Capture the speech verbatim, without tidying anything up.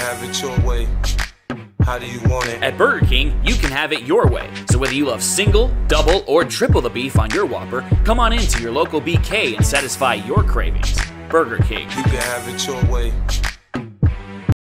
have it your way. How do you want it? At Burger King, you can have it your way. So whether you love single, double, or triple the beef on your Whopper, come on into your local B K and satisfy your cravings. Burger King. You can have it your way.